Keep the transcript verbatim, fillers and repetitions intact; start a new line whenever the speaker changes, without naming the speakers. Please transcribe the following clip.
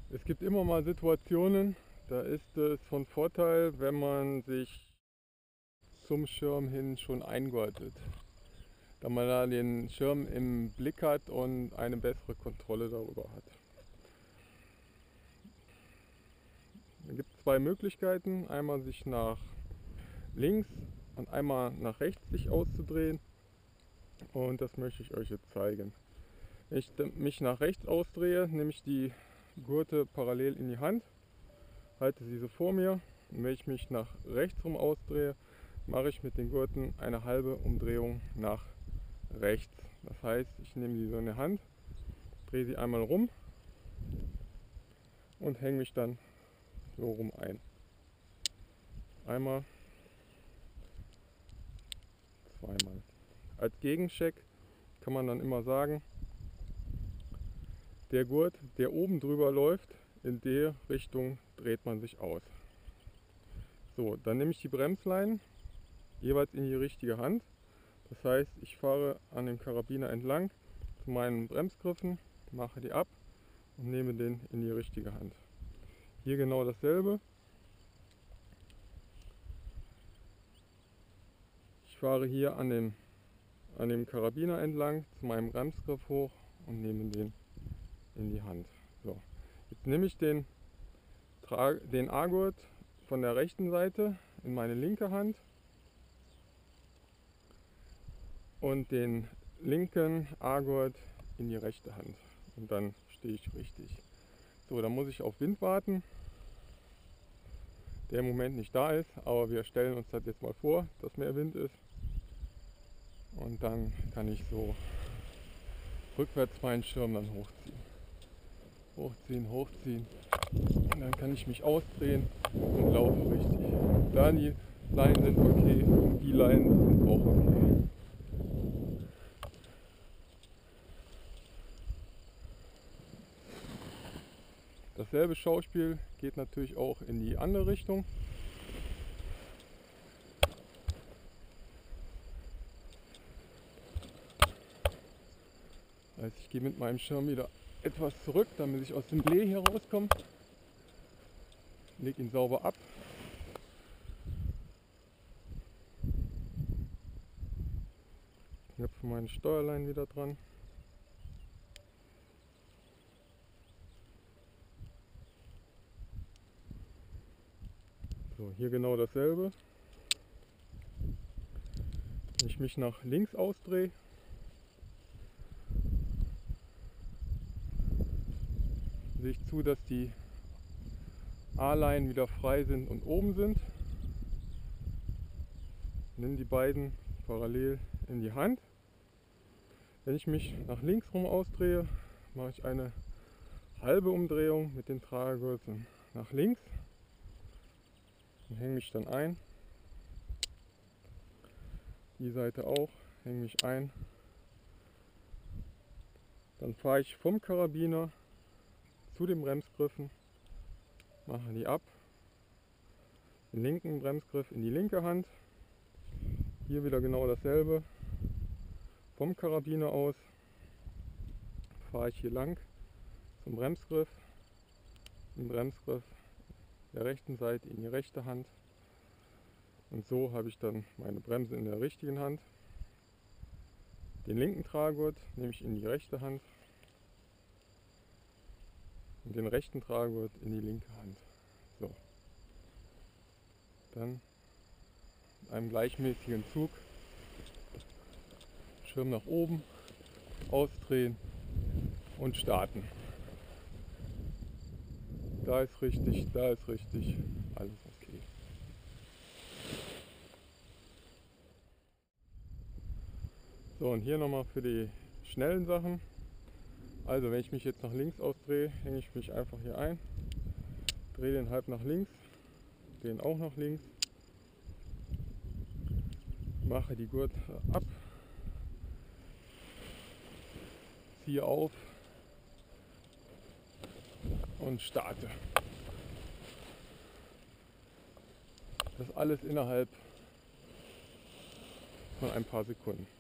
Es gibt immer mal Situationen, da ist es von Vorteil, wenn man sich zum Schirm hin schon eingurtet, da man da den Schirm im Blick hat und eine bessere Kontrolle darüber hat. Es gibt zwei Möglichkeiten, einmal sich nach links und einmal nach rechts sich auszudrehen, und das möchte ich euch jetzt zeigen. Wenn ich mich nach rechts ausdrehe, nehme ich die Gurte parallel in die Hand, halte sie so vor mir, und wenn ich mich nach rechts rum ausdrehe, mache ich mit den Gurten eine halbe Umdrehung nach rechts. Das heißt, ich nehme die so in die Hand, drehe sie einmal rum und hänge mich dann so rum ein. Einmal, zweimal. Als Gegencheck kann man dann immer sagen, der Gurt, der oben drüber läuft, in der Richtung dreht man sich aus. So, dann nehme ich die Bremsleinen jeweils in die richtige Hand. Das heißt, ich fahre an dem Karabiner entlang zu meinen Bremsgriffen, mache die ab und nehme den in die richtige Hand. Hier genau dasselbe. Ich fahre hier an dem, an dem Karabiner entlang zu meinem Bremsgriff hoch und nehme den in die Hand. So, jetzt nehme ich den, den A-Gurt von der rechten Seite in meine linke Hand und den linken A-Gurt in die rechte Hand, und dann stehe ich richtig. So, dann muss ich auf Wind warten, der im Moment nicht da ist, aber wir stellen uns das jetzt mal vor, dass mehr Wind ist, und dann kann ich so rückwärts meinen Schirm dann hochziehen. Hochziehen, hochziehen, und dann kann ich mich ausdrehen und laufe richtig. Da die Leinen sind okay, und die Leinen sind auch okay. Dasselbe Schauspiel geht natürlich auch in die andere Richtung. Das heißt, ich gehe mit meinem Schirm wieder etwas zurück, damit ich aus dem Lee hier rauskomme. Lege ihn sauber ab. Knöpfe meine Steuerlein wieder dran. So, hier genau dasselbe. Wenn ich mich nach links ausdrehe, sehe ich zu, dass die A-Leinen wieder frei sind und oben sind. Nimm die beiden parallel in die Hand. Wenn ich mich nach links rum ausdrehe, mache ich eine halbe Umdrehung mit den Tragegurten nach links und hänge mich dann ein. Die Seite auch, hänge mich ein. Dann fahre ich vom Karabiner zu den Bremsgriffen, mache die ab, den linken Bremsgriff in die linke Hand, hier wieder genau dasselbe, vom Karabiner aus fahre ich hier lang zum Bremsgriff, den Bremsgriff der rechten Seite in die rechte Hand, und so habe ich dann meine Bremse in der richtigen Hand. Den linken Tragegurt nehme ich in die rechte Hand und den rechten Tragegurt in die linke Hand. So. Dann in einem gleichmäßigen Zug Schirm nach oben, ausdrehen und starten. Da ist richtig, da ist richtig, alles okay. So, und hier nochmal für die schnellen Sachen. Also wenn ich mich jetzt nach links ausdrehe, hänge ich mich einfach hier ein, drehe den halb nach links, den auch nach links, mache die Gurte ab, ziehe auf und starte. Das alles innerhalb von ein paar Sekunden.